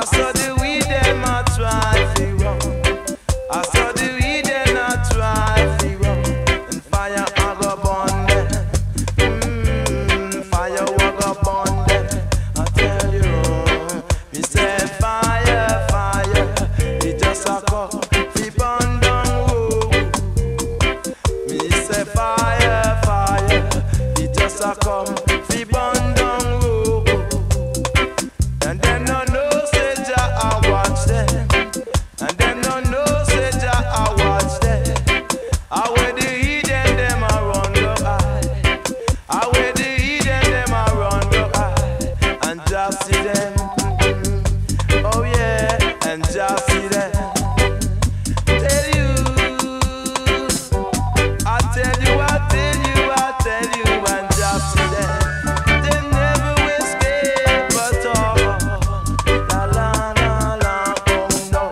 saw the weed them a try to run. I saw the weed them a try to run. And fire a go burn them. Fire will go burn them. I tell you, me say fire, fire. It just a go fi burn down road. Me say fire, fire. It just a come fi burn down road. And them no know say Jah a watch them. And them no know say Jah a watch them. How where the heathen them a run go high. How where the heathen them a run go high. And Jah see them. Oh yeah, and Jah see them. Tell you, I tell you, I tell you, I tell you, and Jah see them. They never escape but all. La la la la, oh no,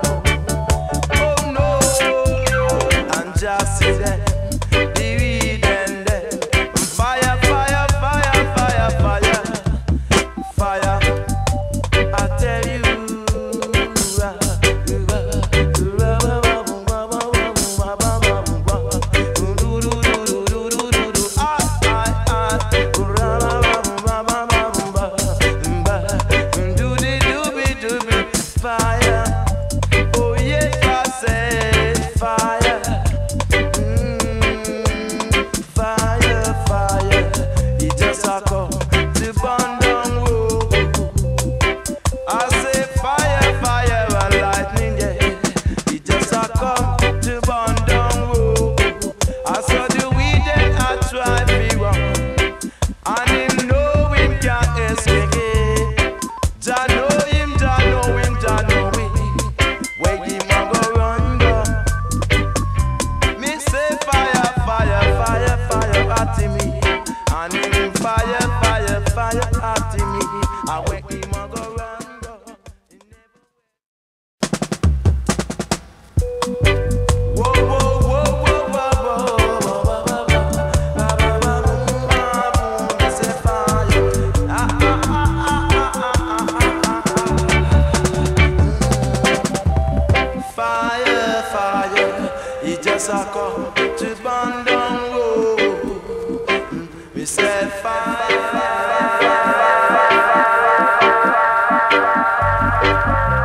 and Jah see them. The heathen them. Fire, fire, fire, fire, fire, fire. I tell you. Fire, oh yes, I said fire, fire, fire. It just a come to burn down road. I say fire, fire and lightning, yeah. It just a come to burn down road. I saw the weed and I try to run, and him know him can't escape. Jah know him, Jah know him, Jah know him. Where him a go run go? Me say fire, fire, fire, fire at me, and him fire, fire, fire at me. And where him a go run go? Whoa, whoa, whoa, whoa, whoa, whoa, me say fire, fire, fire. It just a come to burn down road. Me say fire.